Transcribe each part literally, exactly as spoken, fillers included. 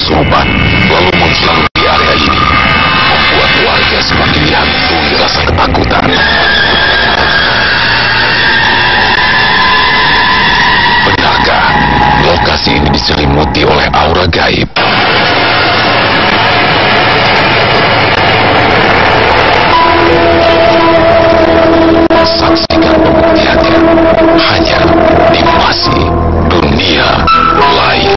sobat lalu menghilang di area ini, membuat warga semakin dihantui rasa ketakutan. Benarkah lokasi ini diselimuti oleh aura gaib? Saksikan pembuktiannya hanya di Masih Dunia Lain.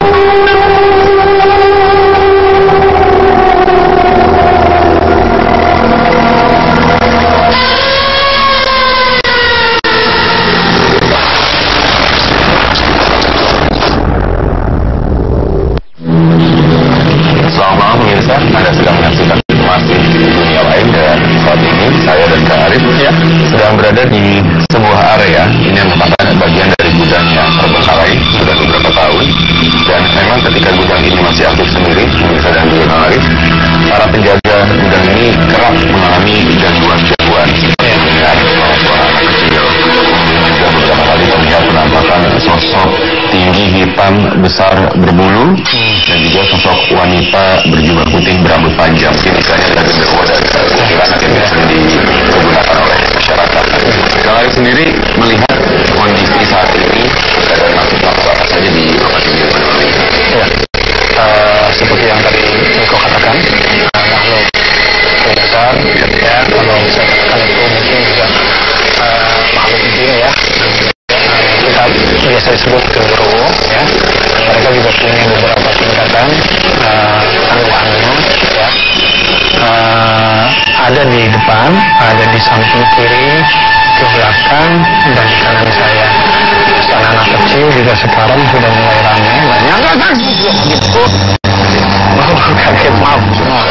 Selamat malam pemirsa, Anda sedang menyaksikan Masih Dunia Lain, dan saat ini saya dan Kak Arif ya sedang berada di sebuah area ini yang merupakan bagian dari gudangnya terbengkalai sudah beberapa tahun, dan memang ketika gudang ini masih aktif sendiri, pemirsa dan juga Kak Arif, para penjaga gudang ini kerap mengalami gangguan-gangguan yang mendengar suara anak kecil, juga beberapa kali terlihat penampakan sosok tinggi hitam besar berbulu, dan juga sosok wanita berjubah putih berambut panjang. Ini misalnya dari genderuwo dan kuntilanak yang biasa digunakan oleh masyarakat. Kalau Arif sendiri melihat kondisi saat ini dan makhluk-makhluk apa saja di lokasi ini? Ya, uh, seperti yang tadi Niko katakan, uh, makhluk besar, ya, kalau saya katakan itu mungkin juga uh, makhluk jin ya. Kita biasa disebut genderuwo ya. Mereka juga punya beberapa tingkatan uh, anu-anunya ya. Uh, ada di depan, ada di samping kiri, ke belakang, dan di kanan saya. Anak-anak kecil juga sekarang sudah mulai ramai, banyak kan gitu. Oh, kaget, maaf.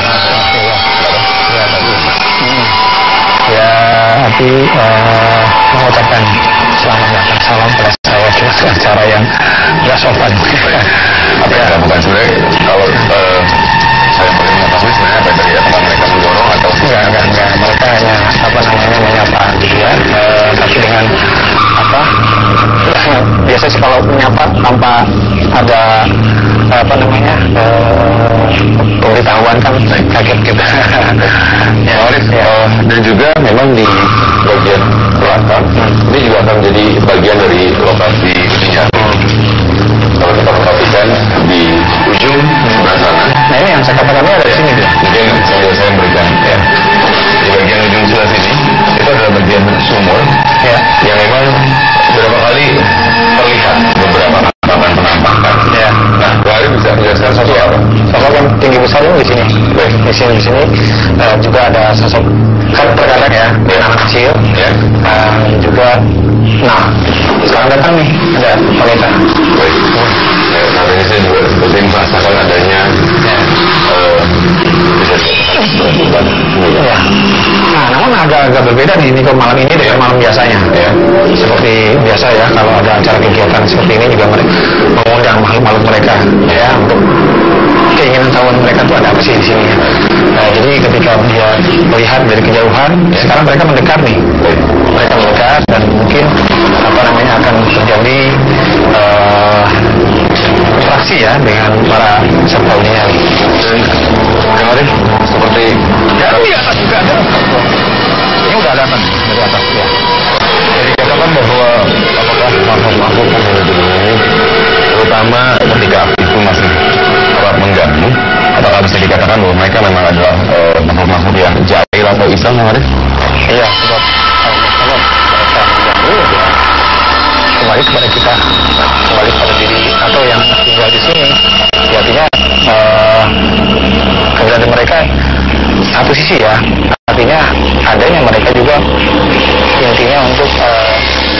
Ya, tapi uh, mengucapkan selamat datang, salam pada saya dengan cara yang nggak sopan. Apa yang dilakukan sebenarnya? Kalau uh, saya boleh mengetahui sebenarnya apa yang tadi apakah mereka mendorong atau enggak, enggak, enggak. Mereka hanya apa namanya menyapa gitu ya. Uh, tapi dengan apa? Biasa sih kalau menyapa tanpa ada apa namanya uh, pemberitahuan kan kaget gitu. Ya, Arif, ya. Uh, dan juga memang di bagian belakang hmm. ini juga akan menjadi bagian dari lokasi ininya. Hmm. Kalau kita perhatikan di ujung sebelah sana. Nah ini yang saya katakan ini ada di sini dia. Mungkin saya saya berikan ya. Di bagian ujung sebelah sini itu adalah bagian sumur ya, yang memang beberapa kali terlihat beberapa penampakan-penampakan. Ya. Nah, Hari bisa menjelaskan sosok ya. Apa? Sosok yang tinggi besar ini di sini. Baik. Di sini di sini uh, juga ada sosok kan terkadang ya, ya. Anak kecil. Ya. Uh, juga. Nah, sekarang datang nih ada wanita. Baik. Ya, nah, ini saya juga seperti merasakan adanya ya. uh, bisa dikatakan ya. Nah, namun agak-agak berbeda nih ini malam ini dengan malam biasanya. Ya. Seperti biasa ya, kalau ada acara kegiatan seperti ini juga mereka mengundang makhluk-makhluk mereka ya untuk keinginan tahuan mereka tuh ada apa sih di sini. Nah, jadi ketika dia melihat dari kejauhan, ya. Sekarang mereka mendekat nih. Mereka mendekat dan mungkin apa namanya akan terjadi uh, interaksi ya dengan para peserta ujinya. Dan yang Arif seperti ya di atas juga ada. Ini udah datang dari atas ya. Jadi katakan bahwa apakah makhluk-makhluk yang ada di ini terutama ketika aktif itu masih kerap mengganggu, apakah bisa dikatakan bahwa mereka memang adalah uh, makhluk-makhluk yang jahil atau iseng, Arif? Iya, sebab kalau mereka mengganggu ya kembali kepada kita, kembali pada diri atau yang tinggal di sini. Ya, artinya uh, keberadaan mereka satu sisi ya, artinya adanya mereka juga intinya untuk uh,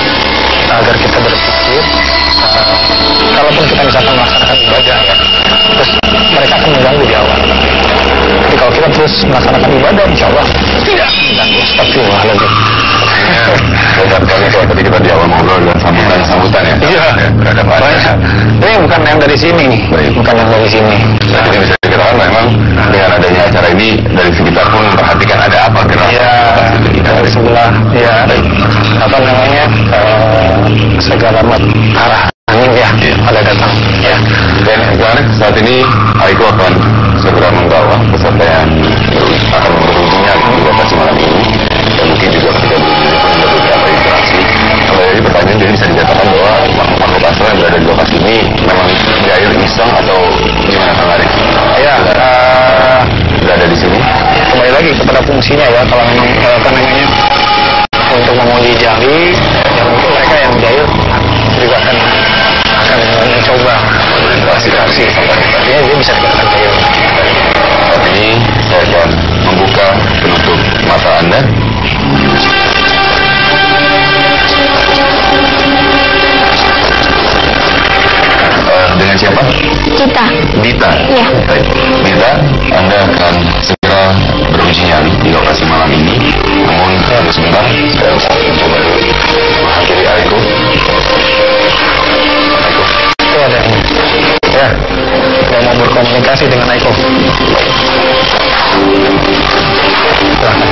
agar kita berpikir uh, kalaupun kita misalkan melaksanakan ibadah ya, terus mereka akan mengganggu di awal. Tapi kalau kita terus melaksanakan ibadah, insya Allah tidak mengganggu. Astagfirullahaladzim. Bukan kami kalau tadi kita di awal ngobrol dengan sambutan-sambutan ya. Iya. Terhadap banyak. Ini bukan yang dari sini nih. Baik. Bukan yang dari sini. Jadi bisa dikatakan memang dengan adanya acara ini dari sekitar pun memperhatikan ada apa gerak. Iya. Dari sebelah. Iya. Apa namanya uh, segala arah angin ya pada datang. Ya. Dan Kak Arif, saat ini Aiko akan segera membawa peserta yang akan berujungnya di lokasi malam ini, dan mungkin juga ketika berujungnya pun ada beberapa interaksi. Kalau dari pertanyaan, jadi bisa dikatakan bahwa makhluk astral yang berada di lokasi ini memang gair iseng atau gimana Kak Arif? Ya, uh, berada di sini. Kembali lagi kepada fungsinya ya, kalau memang apa namanya untuk menguji jari, ya mungkin mereka yang jahil juga akan akan mencoba klasifikasi, artinya dia bisa dikatakan jahil. Saat ini saya akan membuka penutup mata Anda. Uh, dengan siapa? Kita. Dita. Iya. Baik. Dita, Anda akan segera beruji nyali di lokasi malam ini. Namun tunggu sebentar, saya mau mencoba dulu menghampiri Aiko. Aiko. Itu ada yang ya, yang mau berkomunikasi dengan Aiko. Silahkan.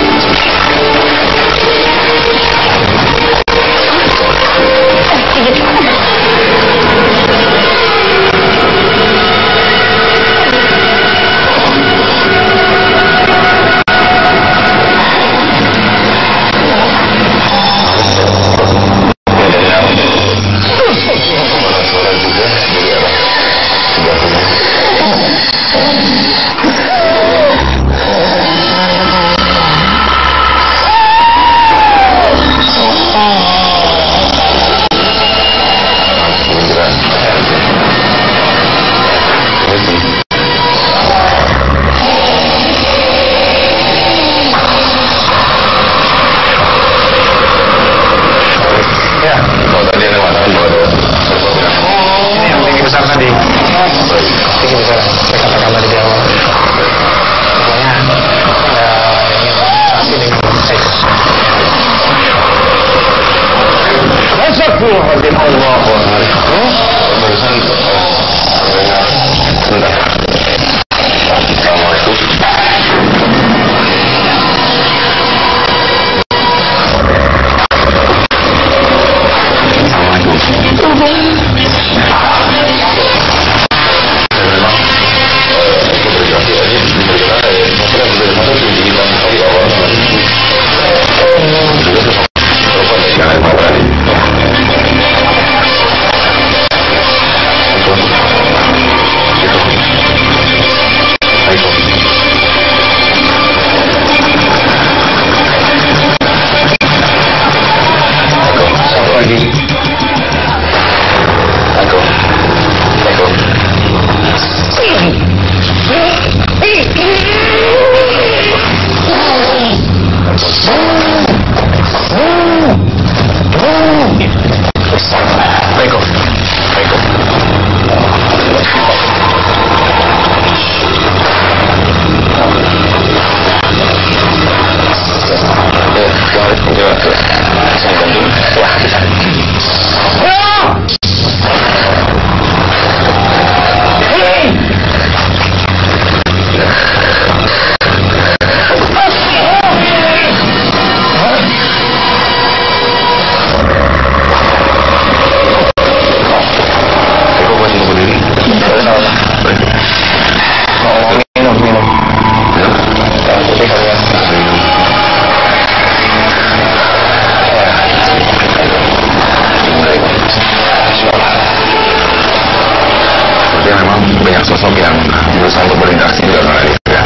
sosok yang berusaha untuk berinteraksi juga dengan Arif ya.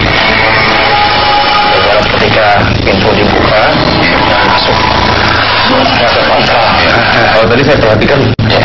Ketika pintu dibuka, kita masuk. Masuk kontra. Oh tadi saya perhatikan. Ya.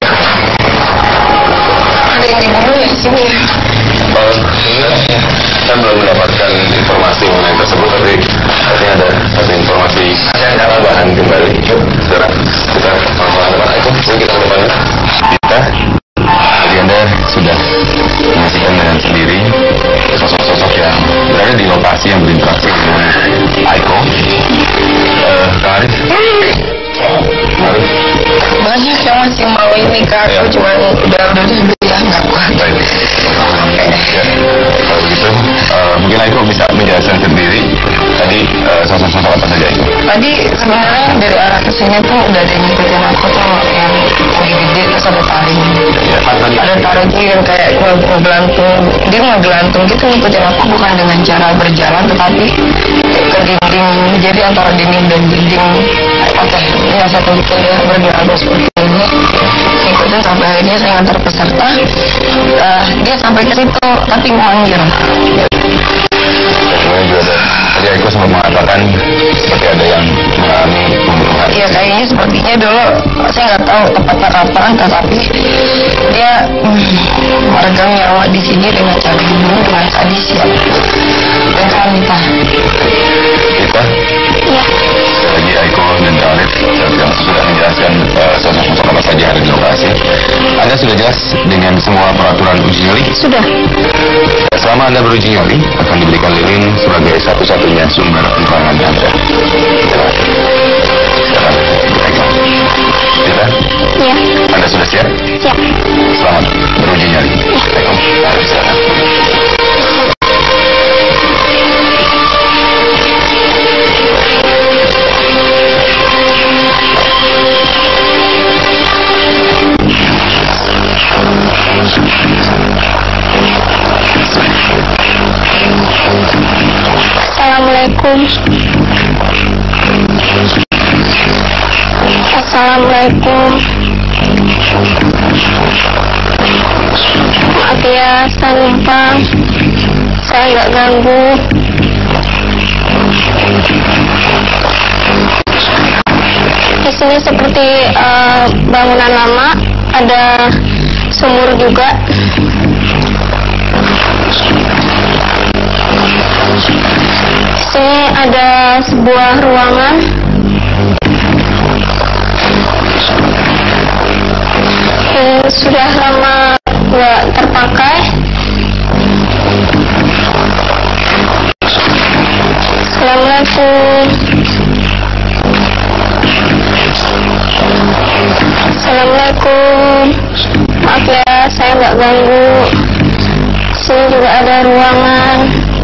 Ada yang di mana ya sini? Oh, saya belum mendapatkan informasi mengenai tersebut, tapi artinya ada satu informasi tambahan kembali. Yuk, saudara, kita pelan-pelan depan itu, mungkin kita ke depan. Kita, jadi Anda sudah menyaksikan dengan sendiri sosok-sosok yang berada di lokasi yang berinteraksi dengan Aiko. Uh, Kak Arif, Arif, banyak yang masih mau ini Kak, aku cuma udah udah bilang nggak kuat. baik. Ya, kalau begitu, uh, mungkin Aiko bisa menjelaskan sendiri tadi uh, sosok-sosok apa saja itu. Tadi sebenarnya dari arah kesini tuh udah ada yang ngikutin aku tuh yang lebih gede terus ada taring. Ya, ada taruh gini dan kayak ngegelantung, dia ngegelantung gitu ngikutin aku, bukan dengan cara berjalan tetapi ke dinding, jadi antara dinding dan dinding. Oke, yang satu itu dia berdialog seperti ini, ngikutin sampai akhirnya saya antar peserta, uh, dia sampai ke situ tapi manggil. Kemudian juga ada, tadi aku sempat mengatakan seperti ada yang mengalami pembunuhan. Iya, kayaknya sepertinya dulu saya nggak tahu tepatnya kapan, tetapi dia hmm, meregang nyawa di sini dengan cara dibunuh dengan sadis ya. Dan wanita. Kita? Iya. Sekali lagi Aiko dan Khalid yang sudah menjelaskan uh, sosok-sosok apa saja ada di lokasi. Anda sudah jelas dengan semua peraturan uji nyali? Sudah. Selama Anda beruji nyali, akan diberikan lilin sebagai satu-satunya sumber penerangan Anda. Silakan. Silakan dipegang. Kita? Iya. Anda sudah siap? Siap. Selamat beruji nyali. Assalamualaikum. Silakan. Assalamualaikum. Assalamualaikum. Maaf ya, saya numpang. Saya nggak ganggu. Di sini seperti uh, bangunan lama, ada sumur juga. Di sini ada sebuah ruangan. Yang sudah lama nggak terpakai. Assalamualaikum. Assalamualaikum. Maaf ya, saya nggak ganggu. Di sini juga ada ruangan.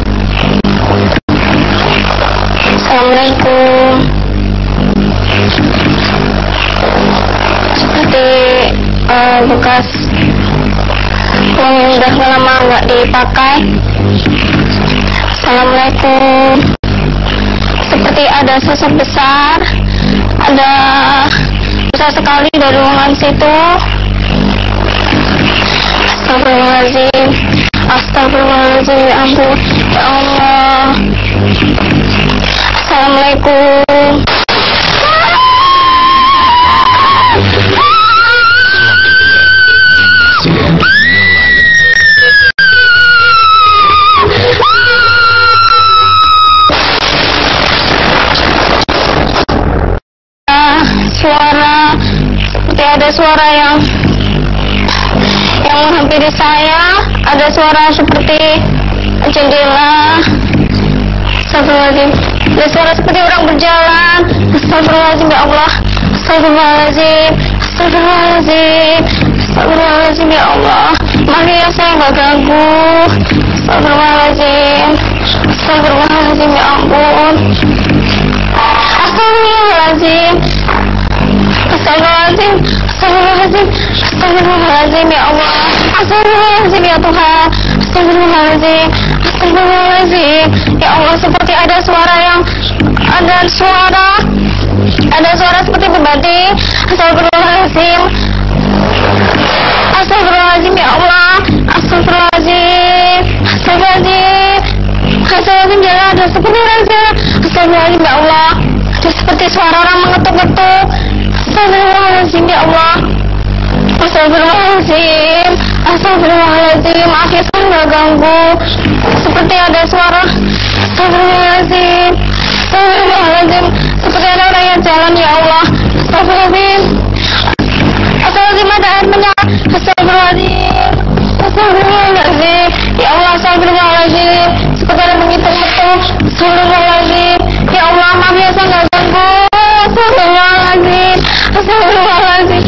Assalamualaikum. Seperti uh, bekas uang yang udah lama nggak dipakai. Assalamualaikum. Seperti ada sosok besar, ada besar sekali dari ruangan situ. Astagfirullahaladzim. Astagfirullahaladzim, ya ampun, ya Allah. Assalamualaikum. Suara seperti ada suara yang yang menghampiri saya, ada suara seperti jendela. Astagfirullahaladzim. Ada suara seperti orang berjalan. Astagfirullahaladzim, ya Allah. Astagfirullahaladzim. Astagfirullahaladzim. Astagfirullahaladzim, ya Allah. Maaf ya, saya nggak ganggu. Astagfirullahaladzim. Astagfirullahaladzim, ya ampun. Astagfirullahaladzim. Astagfirullahaladzim. Astagfirullahaladzim. Astagfirullahaladzim, ya Allah. Astagfirullahaladzim, ya Tuhan. Astagfirullahaladzim. Astagfirullahaladzim. Ya Allah, seperti ada suara yang ada suara ada suara seperti berbanding. Astagfirullahaladzim. Astagfirullahaladzim, ya Allah. Astagfirullahaladzim. Astagfirullahaladzim. Astagfirullahaladzim, jangan ada seperti orang jalan. Astagfirullahaladzim, ya Allah. Ada seperti suara orang mengetuk-ngetuk. Astagfirullahaladzim, ya Allah. Astagfirullahaladzim. Astagfirullahaladzim. Maaf ya, saya nggak ganggu. Seperti ada suara. Astagfirullahaladzim. Astagfirullahaladzim. Seperti ada orang yang jalan, ya Allah. Astagfirullahaladzim. Astagfirullahaladzim, ada air menyala. Astagfirullahaladzim. Astagfirullahaladzim. Ya Allah, astagfirullahaladzim. Seperti ada mengitung-itung. Astagfirullahaladzim. Ya Allah, maaf ya, saya nggak ganggu. Astagfirullahaladzim. Astagfirullahaladzim.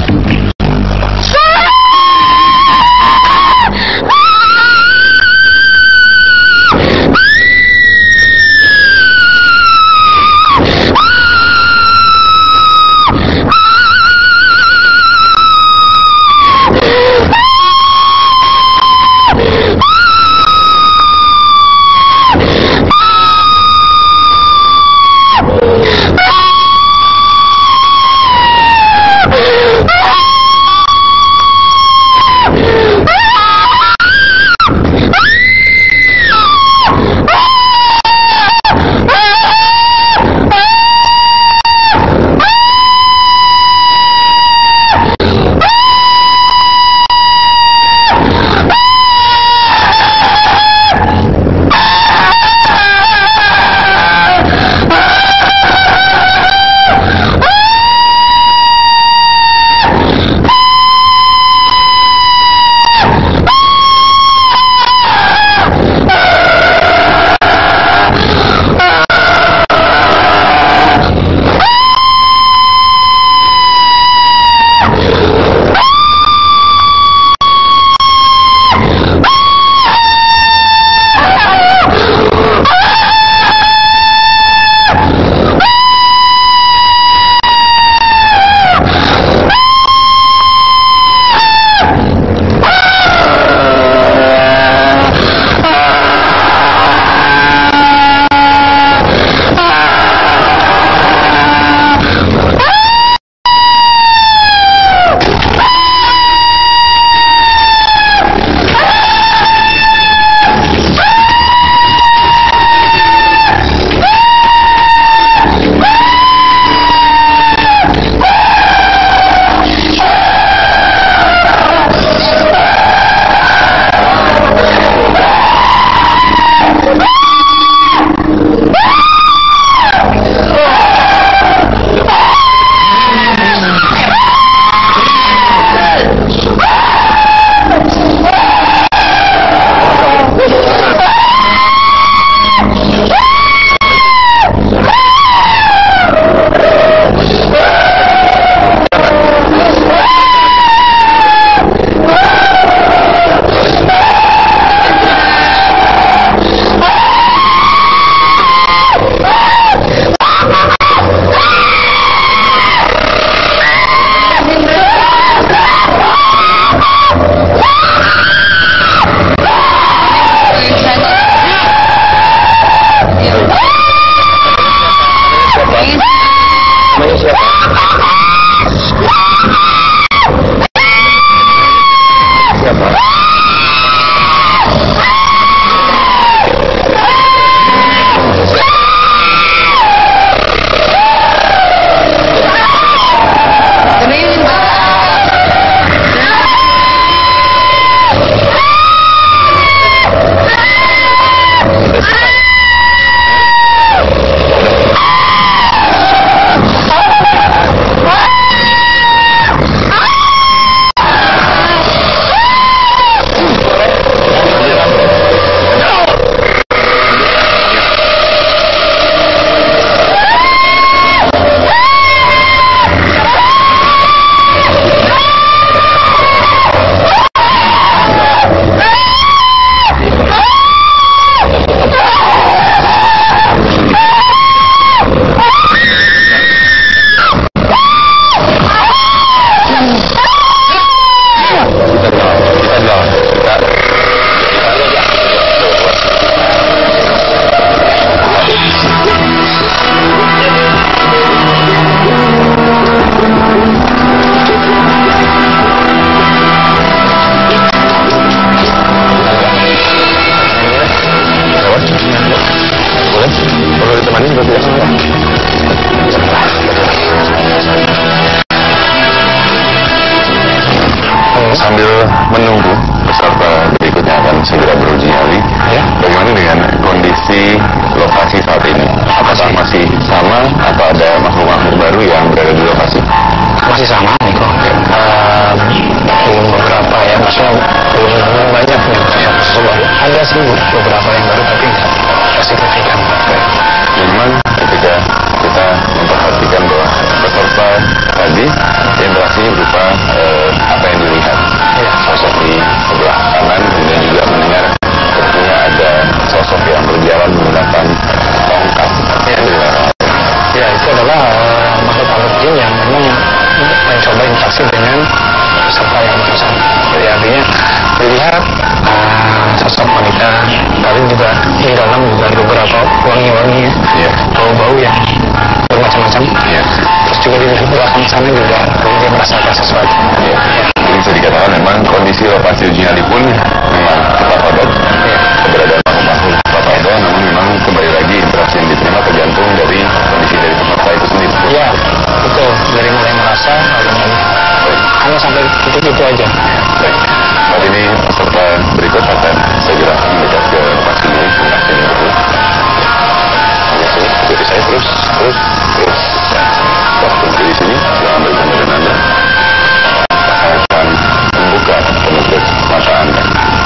wangi-wangi ya, Iya. bau-bau yang bermacam-macam. Iya. Terus juga di belakang sana juga dia merasakan sesuatu. Iya. Jadi bisa dikatakan memang kondisi lokasi uji nyali pun memang tetap padat. Iya. Keberadaan makhluk tetap ada, namun memang kembali lagi interaksi yang diterima tergantung dari kondisi dari peserta itu sendiri. Iya, betul. Dari mulai merasa, lalu hanya sampai titik itu aja. Baik. Saat ini peserta berikut akan saya jelaskan dekat ke lokasi ini, lokasi ini betul. Hanya sini, ikuti saya terus, terus, terus. Ya. Terus di sini, jangan berikan dengan Anda. Saya akan membuka penutup mata Anda.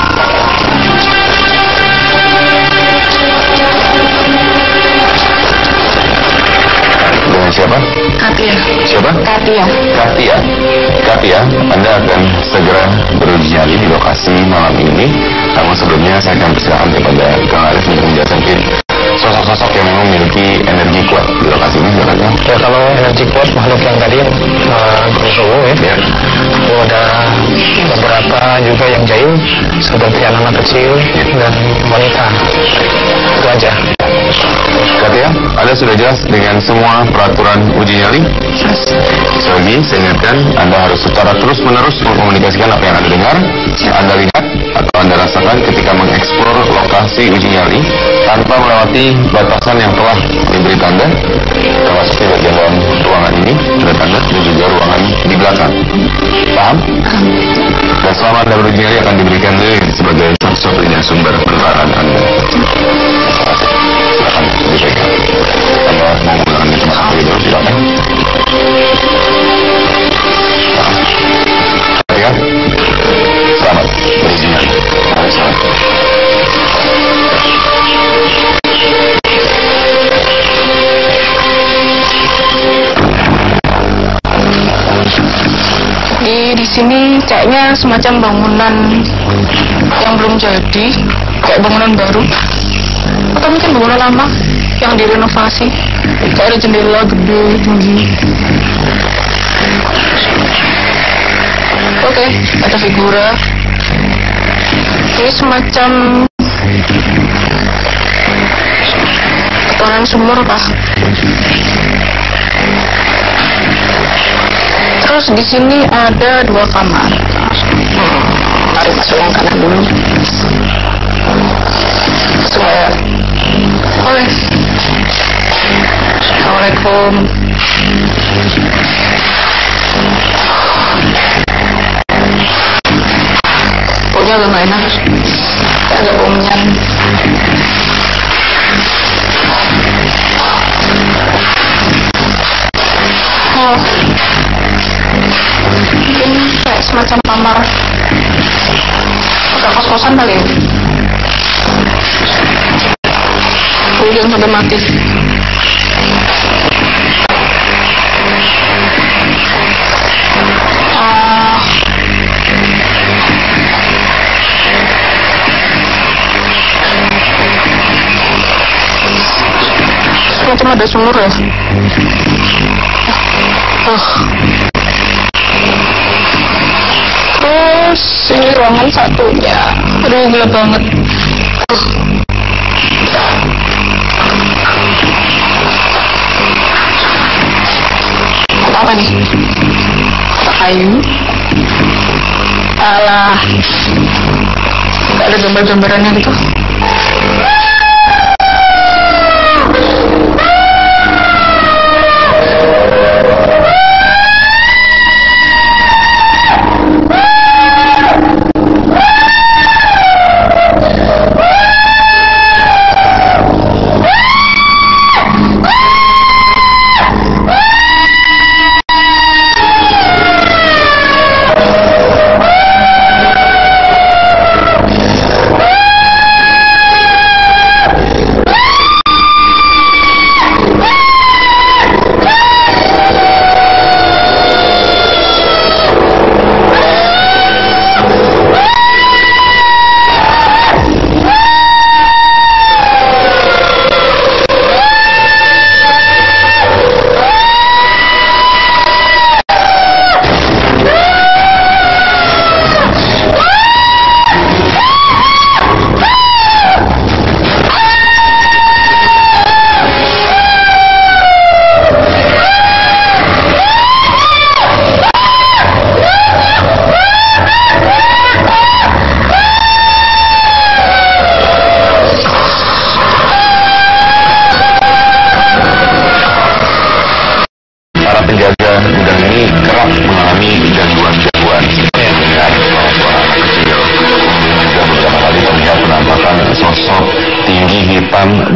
Dengan siapa? Katia. Siapa? Katia. Katia, Katia, Anda akan segera beruji nyali di lokasi malam ini. Namun sebelumnya saya akan persilakan kepada Kang Arif untuk menjelaskan sosok-sosok yang memang memiliki energi kuat di lokasi ini. Silakan. Ya, kalau energi kuat makhluk yang tadi uh, bersuhu ya, Ya. itu ada beberapa juga yang jahil seperti anak-anak kecil dan wanita. Itu aja. Katia, Anda sudah jelas dengan semua peraturan uji nyali? Sekali lagi, saya ingatkan, Anda harus secara terus-menerus mengkomunikasikan apa yang Anda dengar, Anda lihat, atau Anda rasakan ketika mengeksplor lokasi uji nyali tanpa melewati batasan yang telah diberi tanda, termasuk di bagian dalam ruangan ini, ada tanda, dan juga ruangan di belakang. Paham? Dan selama Anda beruji nyali akan diberikan lilin sebagai satu-satunya sumber penerangan Anda. Silakan dipegang. Kalau mau menggunakan itu masuk lagi dulu, silakan. Ya, selamat beruji nyali. Selamat. Di di sini kayaknya semacam bangunan yang belum jadi, kayak bangunan baru. Atau mungkin bangunan lama yang direnovasi. Kayak ada jendela gede tinggi. Oke, ada figura. Ini semacam potongan sumur kah? Terus di sini ada dua kamar. Hmm, tarik masuk yang kanan dulu. Supaya. Oke. Assalamualaikum. Pokoknya agak gak enak. Agak baunya. Oh. Mungkin kayak semacam kamar agak kos-kosan kali ya. Oh, jangan sampai mati. Ah. Semacam ada sumur ya. Oh. Terus ini ruangan satunya. Aduh, gelap banget. Uh. Apa nih? Kayu. Alah. Gak ada gambar-gambarannya gitu.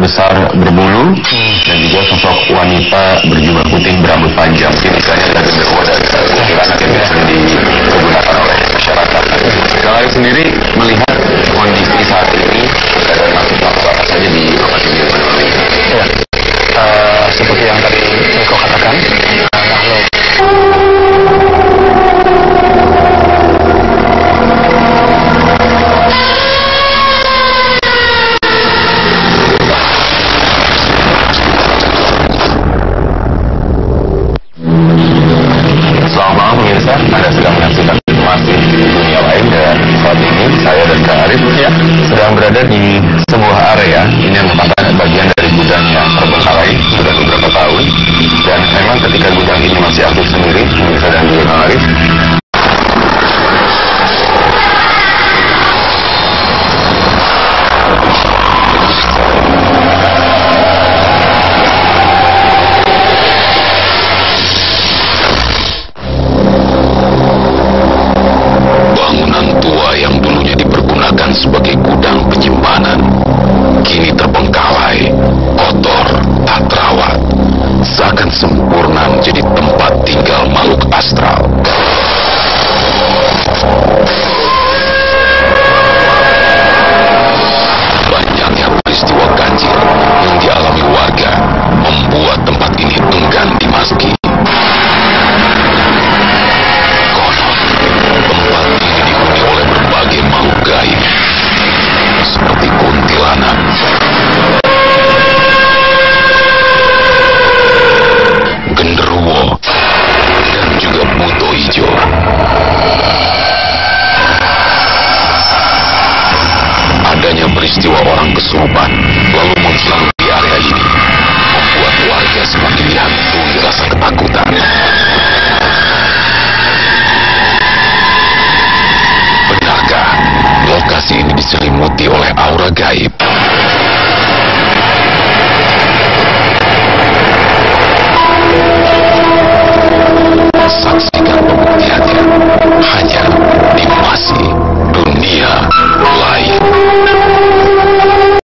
besar berbulu dan juga sosok wanita berjubah putih berambut panjang. Ini misalnya adalah genderuwo dan kuntilanak yang biasanya digunakan oleh masyarakat. Kalau Arif sendiri melihat kondisi saat ini dan makhluk-makhluk apa saja di tempat ini? Ya, uh, seperti yang tadi Eko katakan, uh, makhluk Selamat malam pemirsa, Anda sedang menyaksikan informasi di dunia lain dan saat ini saya dan Kak Arif ya, sedang berada di sebuah area ini yang merupakan bagian dari gudang yang terbengkalai sudah beberapa tahun dan memang ketika gudang ini masih aktif sendiri pemirsa dan juga Kak Arif, sebagai gudang penyimpanan kini terbengkalai, kotor, tak terawat, seakan sempurna menjadi tempat tinggal makhluk astral. Banyaknya peristiwa ganjil yang dialami warga membuat tempat ini enggan dimasuki. Konon, tempat ini dihuni oleh berbagai makhluk gaib seperti kuntilanak, genderuwo, dan juga buto hijau. Adanya peristiwa orang kesurupan lalu menghilang di area ini membuat warga semakin dihantui rasa ketakutan. Benarkah lokasi ini diselimuti oleh aura gaib? Saksikan pembuktiannya hanya